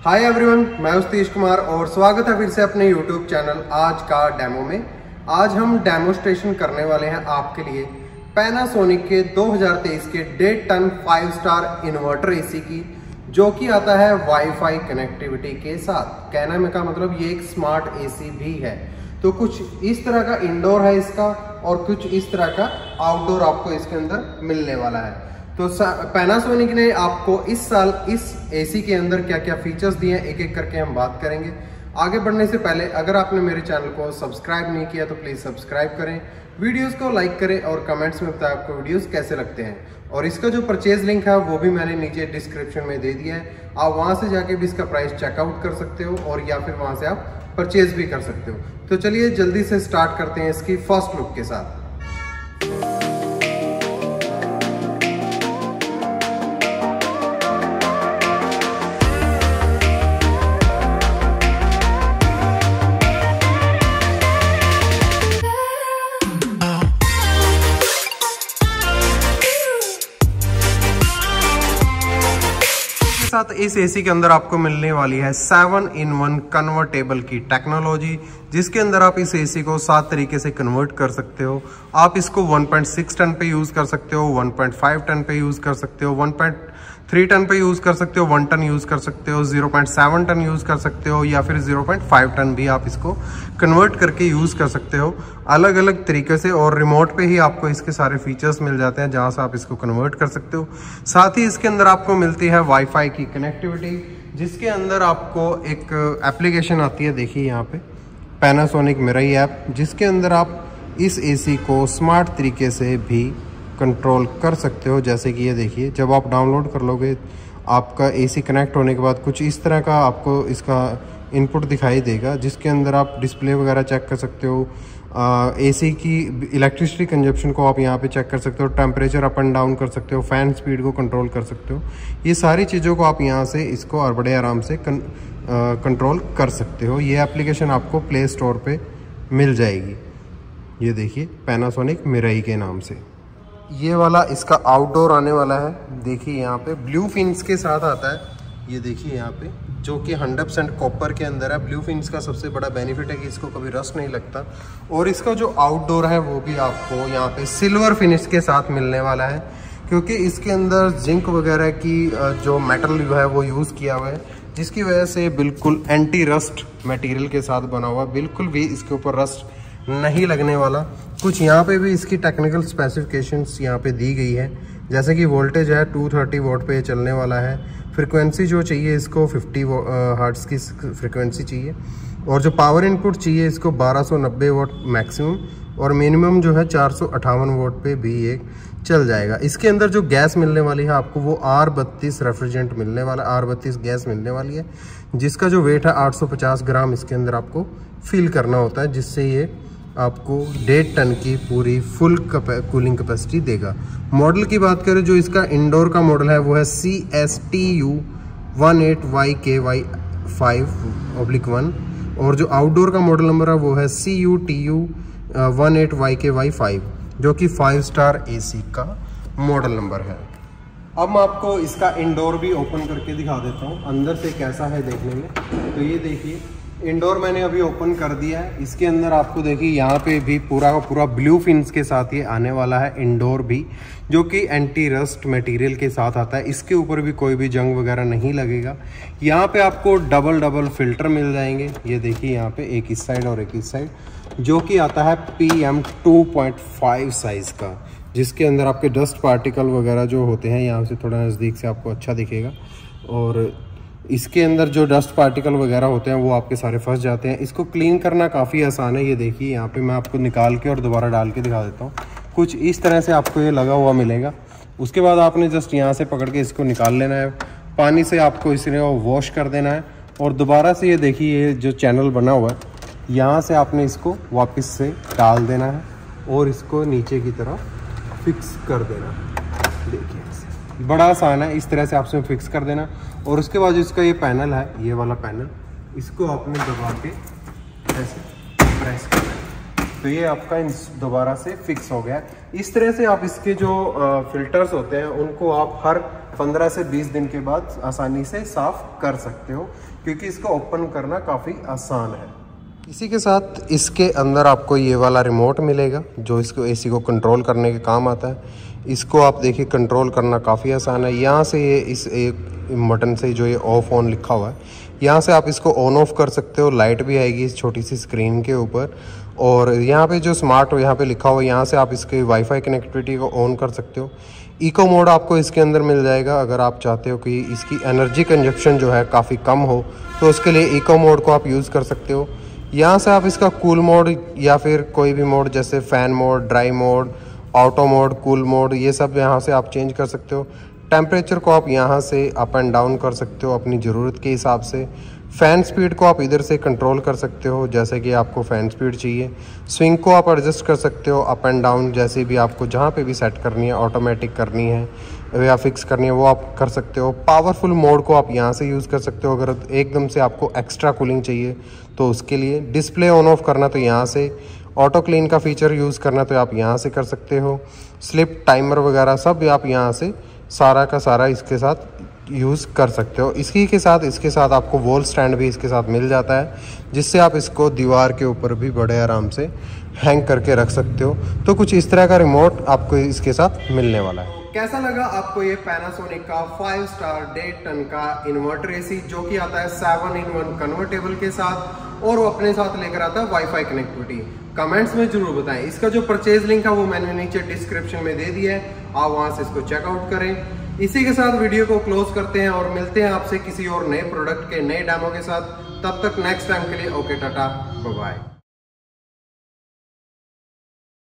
Hi everyone, मैं सतीश कुमार और स्वागत है फिर से अपने यूट्यूब चैनल आज का डेमो में। आज हम डेमोस्ट्रेशन करने वाले हैं आपके लिए पैनासोनिक के 2023 के 1.5 टन 5 स्टार इन्वर्टर एसी की, जो कि आता है वाईफाई कनेक्टिविटी के साथ। कहने का मतलब ये एक स्मार्ट एसी भी है। तो कुछ इस तरह का इंडोर है इसका और कुछ इस तरह का आउटडोर आपको इसके अंदर मिलने वाला है। तो पैनासोनिक ने आपको इस साल इस एसी के अंदर क्या क्या फीचर्स दिए हैं एक एक करके हम बात करेंगे। आगे बढ़ने से पहले अगर आपने मेरे चैनल को सब्सक्राइब नहीं किया तो प्लीज़ सब्सक्राइब करें, वीडियोस को लाइक करें और कमेंट्स में बताएं आपको वीडियोस कैसे लगते हैं। और इसका जो परचेज लिंक है वो भी मैंने नीचे डिस्क्रिप्शन में दे दिया है। आप वहाँ से जाके भी इसका प्राइस चेकआउट कर सकते हो और या फिर वहाँ से आप परचेज भी कर सकते हो। तो चलिए जल्दी से स्टार्ट करते हैं इसकी फर्स्ट लुक के साथ। साथ इस एसी के अंदर आपको मिलने वाली है 7-in-1 कन्वर्टेबल की टेक्नोलॉजी, जिसके अंदर आप इस एसी को 7 तरीके से कन्वर्ट कर सकते हो। आप इसको 1.6 टन पे यूज कर सकते हो, 1.5 टन पे यूज कर सकते हो, 1.3 टन पे यूज कर सकते हो, 1 टन यूज कर सकते हो, 0.7 टन यूज कर सकते हो या फिर 0.5 टन भी आप इसको कन्वर्ट करके यूज कर सकते हो अलग अलग तरीके से। और रिमोट पे ही आपको इसके सारे फीचर्स मिल जाते हैं जहां से आप इसको कन्वर्ट कर सकते हो। साथ ही इसके अंदर आपको मिलती है वाईफाई की कनेक्टिविटी, जिसके अंदर आपको एक एप्लीकेशन आती है, देखिए यहाँ पे पैनासोनिक मिरई ऐप, जिसके अंदर आप इस एसी को स्मार्ट तरीके से भी कंट्रोल कर सकते हो। जैसे कि ये देखिए, जब आप डाउनलोड कर लोगे आपका एसी कनेक्ट होने के बाद कुछ इस तरह का आपको इसका इनपुट दिखाई देगा, जिसके अंदर आप डिस्प्ले वगैरह चेक कर सकते हो। एसी की इलेक्ट्रिसिटी कंजप्शन को आप यहाँ पे चेक कर सकते हो, टेम्परेचर अप एंड डाउन कर सकते हो, फैन स्पीड को कंट्रोल कर सकते हो। ये सारी चीज़ों को आप यहाँ से इसको और बड़े आराम से कंट्रोल कर सकते हो। ये एप्लीकेशन आपको प्ले स्टोर पे मिल जाएगी। ये देखिए पैनासोनिक मिरई के नाम से। ये वाला इसका आउटडोर आने वाला है, देखिए यहाँ पे ब्लू फिन्स के साथ आता है। ये देखिए यहाँ पे, जो कि 100% कॉपर के अंदर है। ब्लू फिन्स का सबसे बड़ा बेनिफिट है कि इसको कभी रस्ट नहीं लगता। और इसका जो आउटडोर है वो भी आपको यहाँ पे सिल्वर फिनिश के साथ मिलने वाला है, क्योंकि इसके अंदर जिंक वगैरह की जो मेटल है वो यूज़ किया हुआ है, जिसकी वजह से बिल्कुल एंटी रस्ट मटेरियल के साथ बना हुआ, बिल्कुल भी इसके ऊपर रस्ट नहीं लगने वाला। कुछ यहाँ पे भी इसकी टेक्निकल स्पेसिफिकेशंस यहाँ पे दी गई है, जैसे कि वोल्टेज है 230 वोल्ट पे चलने वाला है। फ्रीक्वेंसी जो चाहिए इसको 50 हर्ट्ज़ की फ्रीक्वेंसी चाहिए, और जो पावर इनपुट चाहिए इसको 1290 वोट मैक्सिमम, और मिनिमम जो है 458 वोट पे भी ये चल जाएगा। इसके अंदर जो गैस मिलने वाली है आपको वो R32 रेफ्रिजरेंट मिलने वाला, R32 गैस मिलने वाली है, जिसका जो वेट है 850 ग्राम इसके अंदर आपको फिल करना होता है, जिससे ये आपको 1.5 टन की पूरी फुल कूलिंग कैपेसिटी देगा। मॉडल की बात करें, जो इसका इंडोर का मॉडल है वो है CSTU 18YKY5/1, और जो आउटडोर का मॉडल नंबर है वो है CUTU 18YKY5, जो कि 5 स्टार एसी का मॉडल नंबर है। अब मैं आपको इसका इंडोर भी ओपन करके दिखा देता हूँ अंदर से कैसा है देखने में। तो ये देखिए, इंडोर मैंने अभी ओपन कर दिया है। इसके अंदर आपको देखिए यहाँ पे भी पूरा का पूरा ब्लू फिन्स के साथ ये आने वाला है इंडोर भी, जो कि एंटी रस्ट मटेरियल के साथ आता है। इसके ऊपर भी कोई भी जंग वगैरह नहीं लगेगा। यहाँ पे आपको डबल फिल्टर मिल जाएंगे। ये देखिए यहाँ पे एक इस साइड और एक इस साइड, जो कि आता है PM 2.5 साइज़ का, जिसके अंदर आपके डस्ट पार्टिकल वगैरह जो होते हैं, यहाँ से थोड़ा नज़दीक से आपको अच्छा दिखेगा, और इसके अंदर जो डस्ट पार्टिकल वगैरह होते हैं वो आपके सारे फंस जाते हैं। इसको क्लीन करना काफ़ी आसान है। ये देखिए यहाँ पे मैं आपको निकाल के और दोबारा डाल के दिखा देता हूँ। कुछ इस तरह से आपको ये लगा हुआ मिलेगा। उसके बाद आपने जस्ट यहाँ से पकड़ के इसको निकाल लेना है, पानी से आपको इसने वॉश कर देना है, और दोबारा से ये देखिए ये जो चैनल बना हुआ है यहाँ से आपने इसको वापस से डाल देना है और इसको नीचे की तरफ फिक्स कर देना है। देखिए बड़ा आसान है, इस तरह से आपसे फिक्स कर देना। और उसके बाद इसका ये पैनल है, ये वाला पैनल, इसको आपने दबा के ऐसे प्रेस करना है, तो ये आपका दोबारा से फिक्स हो गया। इस तरह से आप इसके जो फिल्टर्स होते हैं उनको आप हर 15 से 20 दिन के बाद आसानी से साफ कर सकते हो, क्योंकि इसको ओपन करना काफ़ी आसान है। इसी के साथ इसके अंदर आपको ये वाला रिमोट मिलेगा जो इसको एसी को कंट्रोल करने के काम आता है। इसको आप देखिए कंट्रोल करना काफ़ी आसान है। यहाँ से ये इस एक बटन से जो ये ऑफ ऑन लिखा हुआ है, यहाँ से आप इसको ऑन ऑफ कर सकते हो। लाइट भी आएगी इस छोटी सी स्क्रीन के ऊपर। और यहाँ पे जो स्मार्ट यहाँ पे लिखा हुआ है, यहाँ से आप इसके वाईफाई कनेक्टिविटी को ऑन कर सकते हो। इको मोड आपको इसके अंदर मिल जाएगा। अगर आप चाहते हो कि इसकी एनर्जी कंजप्शन जो है काफ़ी कम हो, तो उसके लिए इको मोड को आप यूज़ कर सकते हो। यहाँ से आप इसका कूल मोड या फिर कोई भी मोड जैसे fan mode, dry mode, auto mode, cool mode, ये सब यहाँ से आप चेंज कर सकते हो। टेम्परेचर को आप यहाँ से अप एंड डाउन कर सकते हो अपनी ज़रूरत के हिसाब से। फ़ैन स्पीड को आप इधर से कंट्रोल कर सकते हो जैसे कि आपको फ़ैन स्पीड चाहिए। स्विंग को आप एडजस्ट कर सकते हो अप एंड डाउन, जैसे भी आपको जहाँ पे भी सेट करनी है, ऑटोमेटिक करनी है या फिक्स करनी है वो आप कर सकते हो। पावरफुल मोड को आप यहाँ से यूज़ कर सकते हो अगर एकदम से आपको एक्स्ट्रा कूलिंग चाहिए तो उसके लिए। डिस्प्ले ऑन ऑफ करना तो यहाँ से, ऑटो क्लीन का फीचर यूज़ करना तो आप यहाँ से कर सकते हो। स्लिप टाइमर वगैरह सब आप यहाँ से सारा का सारा इसके साथ यूज़ कर सकते हो। इसके साथ आपको वॉल स्टैंड भी इसके साथ मिल जाता है, जिससे आप इसको दीवार के ऊपर भी बड़े आराम से हैंग करके रख सकते हो। तो कुछ इस तरह का रिमोट आपको इसके साथ मिलने वाला है। कैसा लगा आपको ये पैनासोनिक का 5 स्टार 1.5 टन का इन्वर्टर एसी, जो कि आता है 7-in-1 कन्वर्टेबल के साथ और वो अपने साथ लेकर आता है वाईफाई कनेक्टिविटी? कमेंट्स में जरूर बताएं। इसका जो परचेज लिंक है वो मैंने नीचे डिस्क्रिप्शन में दे दिया है, आप वहां से इसको चेकआउट करें। इसी के साथ वीडियो को क्लोज करते हैं और मिलते हैं आपसे किसी और नए प्रोडक्ट के नए डेमो के साथ। तब तक नेक्स्ट टाइम के लिए ओके, टाटा, बाय बाय।